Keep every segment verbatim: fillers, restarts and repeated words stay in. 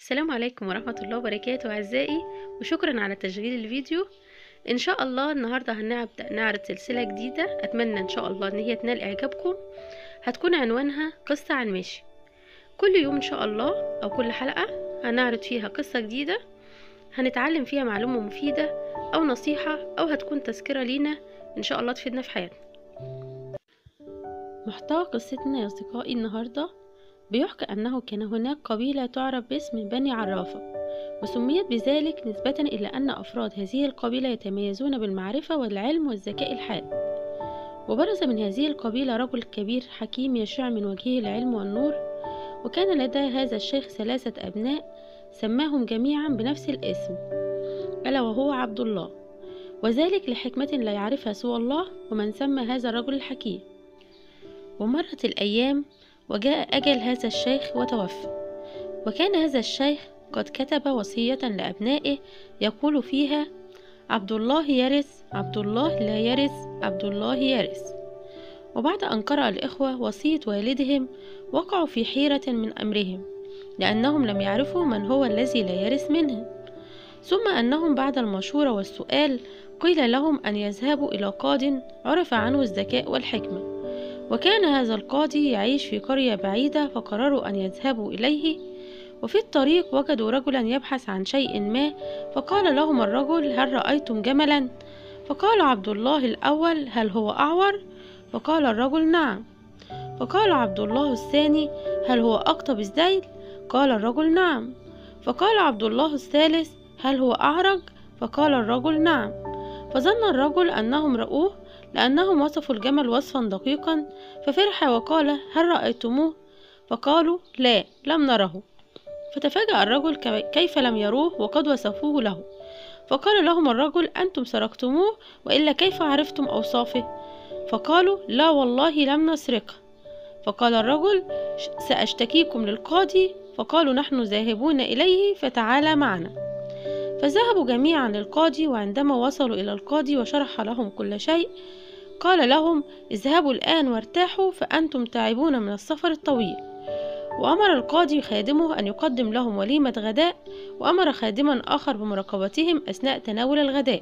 السلام عليكم ورحمة الله وبركاته أعزائي، وشكرا على تشغيل الفيديو. إن شاء الله النهاردة هنبدأ نعرض سلسلة جديدة، أتمنى إن شاء الله إن هي تنال إعجابكم. هتكون عنوانها قصة عن ماشي. كل يوم إن شاء الله أو كل حلقة هنعرض فيها قصة جديدة، هنتعلم فيها معلومة مفيدة أو نصيحة أو هتكون تذكرة لينا إن شاء الله تفيدنا في حياتنا. محتوى قصتنا يا أصدقائي النهاردة بيحكى أنه كان هناك قبيلة تعرف باسم بني عرافة، وسميت بذلك نسبة إلى أن أفراد هذه القبيلة يتميزون بالمعرفة والعلم والذكاء الحاد. وبرز من هذه القبيلة رجل كبير حكيم يشع من وجهه العلم والنور، وكان لدى هذا الشيخ ثلاثة أبناء سماهم جميعا بنفس الاسم، ألا وهو عبد الله، وذلك لحكمة لا يعرفها سوى الله ومن سمى هذا الرجل الحكيم. ومرت الأيام وجاء أجل هذا الشيخ وتوفى، وكان هذا الشيخ قد كتب وصية لأبنائه يقول فيها: عبد الله يرث، عبد الله لا يرث، عبد الله يرث. وبعد أن قرأ الإخوة وصية والدهم وقعوا في حيرة من أمرهم، لأنهم لم يعرفوا من هو الذي لا يرث منهم. ثم أنهم بعد المشورة والسؤال قيل لهم أن يذهبوا إلى قاض عرف عنه الذكاء والحكمة، وكان هذا القاضي يعيش في قرية بعيدة، فقرروا أن يذهبوا إليه. وفي الطريق وجدوا رجلا يبحث عن شيء ما، فقال لهم الرجل: هل رأيتم جملا؟ فقال عبد الله الأول: هل هو أعور؟ فقال الرجل: نعم. فقال عبد الله الثاني: هل هو أقطب الذيل؟ قال الرجل: نعم. فقال عبد الله الثالث: هل هو أعرج؟ فقال الرجل: نعم. فظن الرجل أنهم رأوه، لأنهم وصفوا الجمل وصفا دقيقا، ففرح وقال: هل رأيتموه؟ فقالوا: لا، لم نره. فتفاجأ الرجل كيف لم يروه وقد وصفوه له. فقال لهم الرجل: أنتم سرقتموه، وإلا كيف عرفتم أوصافه؟ فقالوا: لا والله لم نسرقه. فقال الرجل: سأشتكيكم للقاضي. فقالوا: نحن ذاهبون إليه، فتعالى معنا. فذهبوا جميعا للقاضي، وعندما وصلوا إلى القاضي وشرح لهم كل شيء قال لهم: اذهبوا الآن وارتاحوا، فأنتم تعبون من السفر الطويل. وأمر القاضي خادمه أن يقدم لهم وليمة غداء، وأمر خادما آخر بمراقبتهم أثناء تناول الغداء.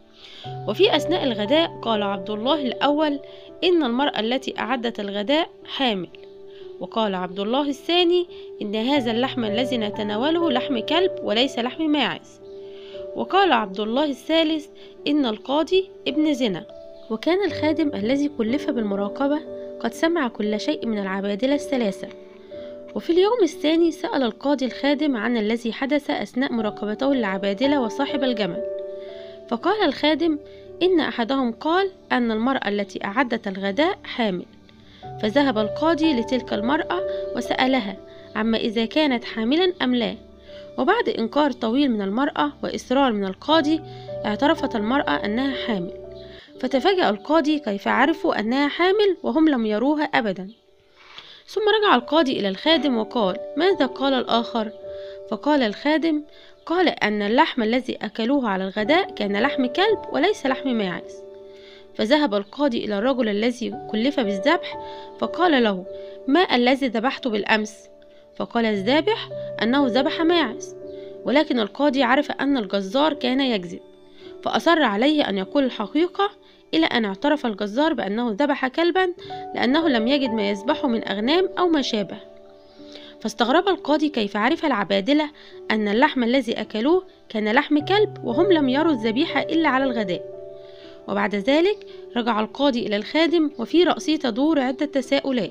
وفي أثناء الغداء قال عبد الله الأول: إن المرأة التي أعدت الغداء حامل. وقال عبد الله الثاني: إن هذا اللحم الذي نتناوله لحم كلب وليس لحم ماعز. وقال عبد الله الثالث: إن القاضي ابن زنا. وكان الخادم الذي كلف بالمراقبة قد سمع كل شيء من العبادلة الثلاثة. وفي اليوم الثاني سأل القاضي الخادم عن الذي حدث أثناء مراقبته للعبادلة وصاحب الجمل. فقال الخادم: إن أحدهم قال أن المرأة التي أعدت الغداء حامل. فذهب القاضي لتلك المرأة وسألها عما إذا كانت حاملا أم لا. وبعد إنكار طويل من المرأة وإصرار من القاضي اعترفت المرأة أنها حامل. فتفاجأ القاضي كيف عرفوا أنها حامل وهم لم يروها أبدا. ثم رجع القاضي إلى الخادم وقال: ماذا قال الآخر؟ فقال الخادم: قال أن اللحم الذي أكلوه على الغداء كان لحم كلب وليس لحم ماعز. فذهب القاضي إلى الرجل الذي كلف بالذبح فقال له: ما الذي ذبحته بالأمس؟ فقال الذابح أنه ذبح ماعز. ولكن القاضي عرف أن الجزار كان يكذب، فأصر عليه أن يقول الحقيقة، إلى أن اعترف الجزار بأنه ذبح كلبا، لأنه لم يجد ما يذبحه من أغنام أو ما شابه. فاستغرب القاضي كيف عرف العبادلة أن اللحم الذي أكلوه كان لحم كلب وهم لم يروا الذبيحة إلا على الغداء. وبعد ذلك رجع القاضي إلى الخادم وفي رأسه تدور عدة تساؤلات،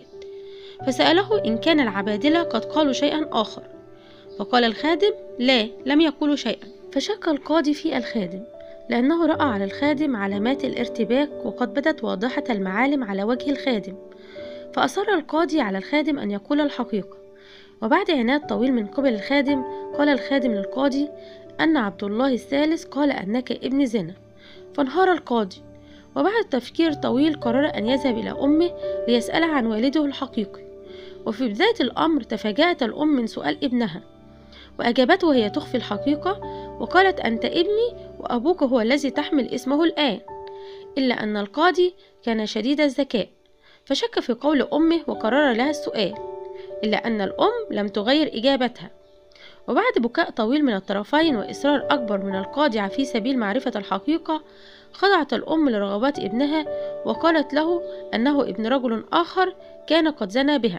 فسأله إن كان العبادلة قد قالوا شيئا آخر. فقال الخادم: لا، لم يقولوا شيئا. فشك القاضي في الخادم، لأنه رأى على الخادم علامات الارتباك وقد بدت واضحة المعالم على وجه الخادم. فأصر القاضي على الخادم أن يقول الحقيقة. وبعد عناد طويل من قبل الخادم قال الخادم للقاضي أن عبد الله الثالث قال أنك ابن زنا. فانهار القاضي، وبعد تفكير طويل قرر أن يذهب إلى أمه ليسألها عن والده الحقيقي. وفي بداية الأمر تفاجأت الأم من سؤال ابنها، وأجابته وهي تخفي الحقيقة وقالت: أنت ابني وأبوك هو الذي تحمل اسمه الآن. إلا أن القاضي كان شديد الذكاء، فشك في قول أمه وقرر لها السؤال، إلا أن الأم لم تغير إجابتها. وبعد بكاء طويل من الطرفين وإصرار أكبر من القاضي في سبيل معرفة الحقيقة، خضعت الأم لرغبات ابنها وقالت له أنه ابن رجل آخر كان قد زنى بها.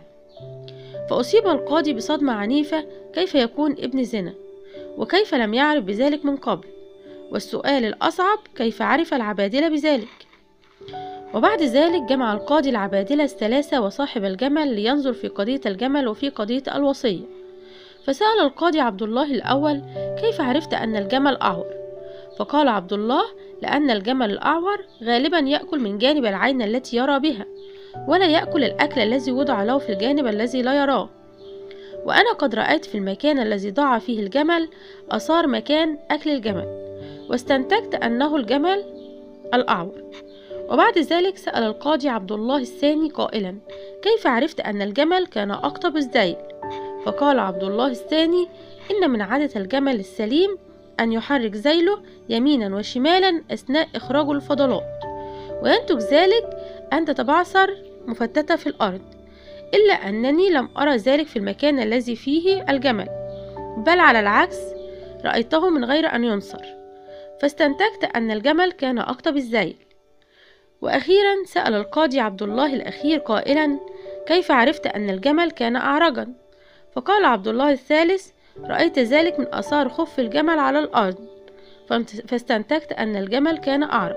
فأصيب القاضي بصدمة عنيفة، كيف يكون ابن زنا؟ وكيف لم يعرف بذلك من قبل؟ والسؤال الأصعب، كيف عرف العبادلة بذلك؟ وبعد ذلك جمع القاضي العبادلة الثلاثة وصاحب الجمل لينظر في قضية الجمل وفي قضية الوصية. فسأل القاضي عبد الله الأول: كيف عرفت أن الجمل أعور؟ فقال عبد الله: لأن الجمل الأعور غالبا يأكل من جانب العين التي يرى بها، ولا يأكل الأكل الذي وضع له في الجانب الذي لا يراه، وأنا قد رأيت في المكان الذي ضاع فيه الجمل آثار مكان أكل الجمل، واستنتجت أنه الجمل الأعور. وبعد ذلك سأل القاضي عبد الله الثاني قائلا: كيف عرفت أن الجمل كان أقطب الذيل؟ فقال عبد الله الثاني: إن من عادة الجمل السليم أن يحرك ذيله يمينا وشمالا أثناء إخراج الفضلات، وينتج ذلك أن تتبعثر مفتتة في الأرض، إلا أنني لم أرى ذلك في المكان الذي فيه الجمل، بل على العكس رأيته من غير أن ينصر، فاستنتجت أن الجمل كان أقطب الذيل. وأخيرا سأل القاضي عبد الله الأخير قائلا: كيف عرفت أن الجمل كان أعرجا؟ فقال عبد الله الثالث: رأيت ذلك من آثار خف الجمل على الأرض، فاستنتجت أن الجمل كان أعرج.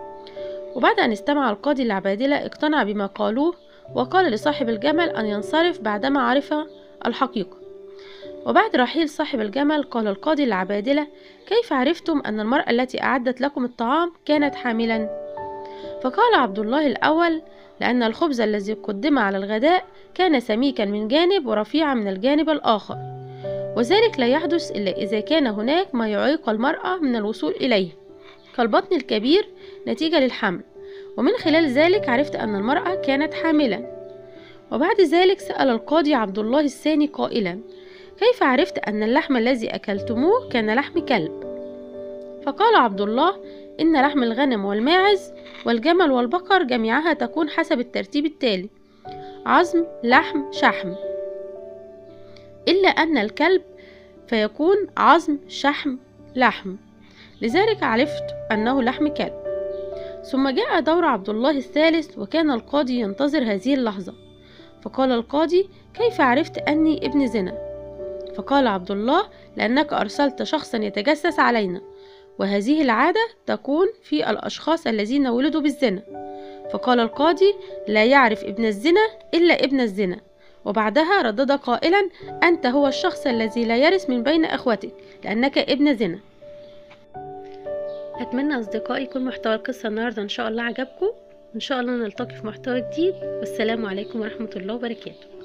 وبعد أن استمع القاضي العبادلة اقتنع بما قالوه، وقال لصاحب الجمل أن ينصرف بعدما عرف الحقيقة. وبعد رحيل صاحب الجمل قال القاضي العبادلة: كيف عرفتم أن المرأة التي أعدت لكم الطعام كانت حاملا؟ فقال عبد الله الأول: لأن الخبز الذي قدم على الغداء كان سميكا من جانب ورفيعا من الجانب الآخر، وذلك لا يحدث إلا إذا كان هناك ما يعيق المرأة من الوصول إليه كالبطن الكبير نتيجة للحمل، ومن خلال ذلك عرفت أن المرأة كانت حاملا. وبعد ذلك سأل القاضي عبد الله الثاني قائلا: كيف عرفت أن اللحم الذي أكلتموه كان لحم كلب؟ فقال عبد الله: إن لحم الغنم والماعز والجمل والبقر جميعها تكون حسب الترتيب التالي: عظم، لحم، شحم، إلا أن الكلب فيكون عظم، شحم، لحم، لذلك عرفت أنه لحم كلب. ثم جاء دور عبد الله الثالث، وكان القاضي ينتظر هذه اللحظة، فقال القاضي: كيف عرفت أني ابن زنا؟ فقال عبد الله: لأنك أرسلت شخصا يتجسس علينا، وهذه العادة تكون في الأشخاص الذين ولدوا بالزنا. فقال القاضي: لا يعرف ابن الزنا إلا ابن الزنا. وبعدها ردد قائلا: أنت هو الشخص الذي لا يرث من بين أخوتك لأنك ابن زنا. أتمنى أصدقائي يكون محتوى القصة النهاردة إن شاء الله عجبكم، وإن شاء الله نلتقي في محتوى جديد، والسلام عليكم ورحمة الله وبركاته.